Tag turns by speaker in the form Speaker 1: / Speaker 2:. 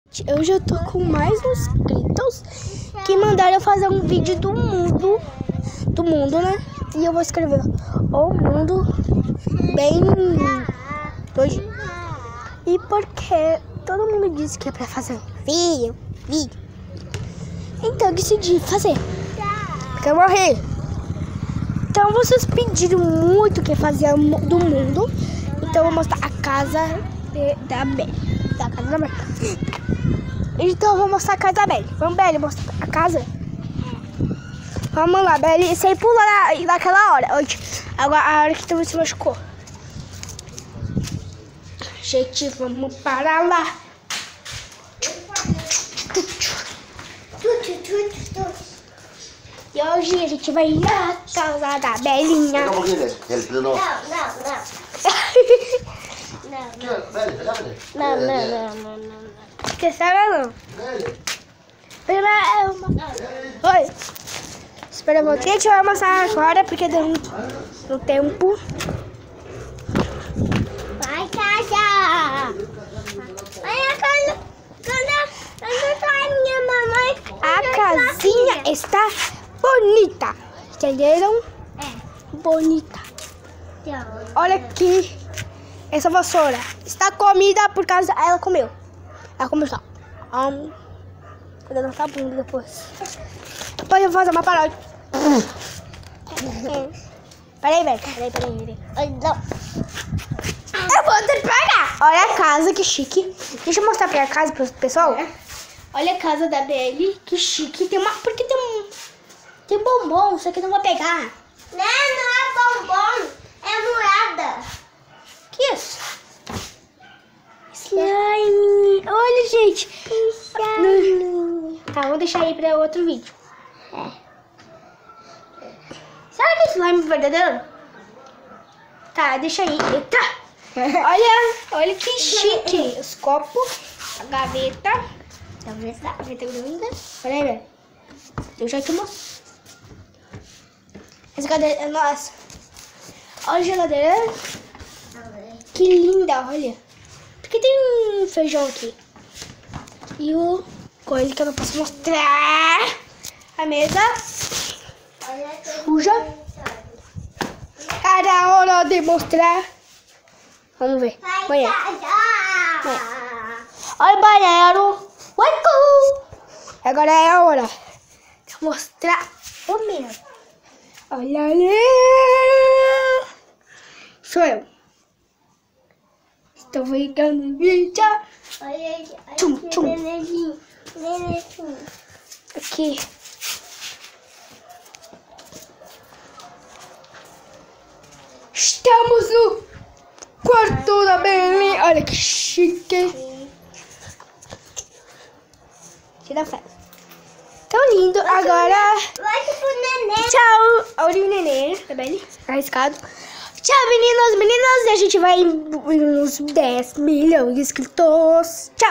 Speaker 1: Eu já tô com mais inscritos que mandaram eu fazer um vídeo do mundo, né? E eu vou escrever o mundo bem hoje. E porque todo mundo disse que é pra fazer um vídeo. Então eu decidi fazer. Porque eu morri. Então vocês pediram muito que fazer do mundo. Então eu vou mostrar a casa da Belle. Então eu vou mostrar a casa da Belle. Vamos, Belle, mostrar a casa. Vamos lá, Belle. Sem pular naquela hora. Agora a hora que tu se machucou. Gente, vamos para lá. E hoje a gente vai ir na casa da Belinha.
Speaker 2: Não.
Speaker 1: Que sabe não? Oi. Espera um pouquinho, a gente vai mostrar agora porque deu um tempo.
Speaker 3: Vai, casa! Olha quando a minha mamãe.
Speaker 1: A casinha está bonita. Entenderam?
Speaker 3: É.
Speaker 1: Bonita. Olha aqui. Essa vassoura está comida por causa ela comeu. Ela comeu só. Vou dançar a bunda depois. Depois eu vou fazer uma paródia. Peraí, velho. Peraí. Eu vou te pegar. Olha a casa, que chique. Deixa eu mostrar pra casa pro pessoal. Olha a casa da Belle, que chique. Porque tem bombom, só que eu não vou pegar.
Speaker 3: Não é bombom, é morada.
Speaker 1: Que isso? Slime. Olha, gente. Tá, vou deixar aí pra outro vídeo. Será que é slime verdadeiro? Tá, deixa aí. Eita. Olha que chique. Os copos, a gaveta. Gaveta grande. Olha aí, velho. Deixa aqui, moço. Essa cadeira é nossa. Olha a geladeira. Que linda, olha. Por que tem um feijão aqui? E o coisa que eu não posso mostrar. A mesa suja. Cara, a hora de mostrar. Vamos ver. Banheiro. Olha o banheiro. Agora é a hora de mostrar o meu. Olha ali. Sou eu. Estou ficando vídeo. Tchum. Aqui. Estamos no quarto da Belle. Olha que chique. Tira a fé. Tão lindo. Agora.
Speaker 3: Vai pro neném.
Speaker 1: Tchau. Olha o neném da Belle. Arriscado. Tchau, meninas. E a gente vai em uns 10 milhões de inscritos. Tchau.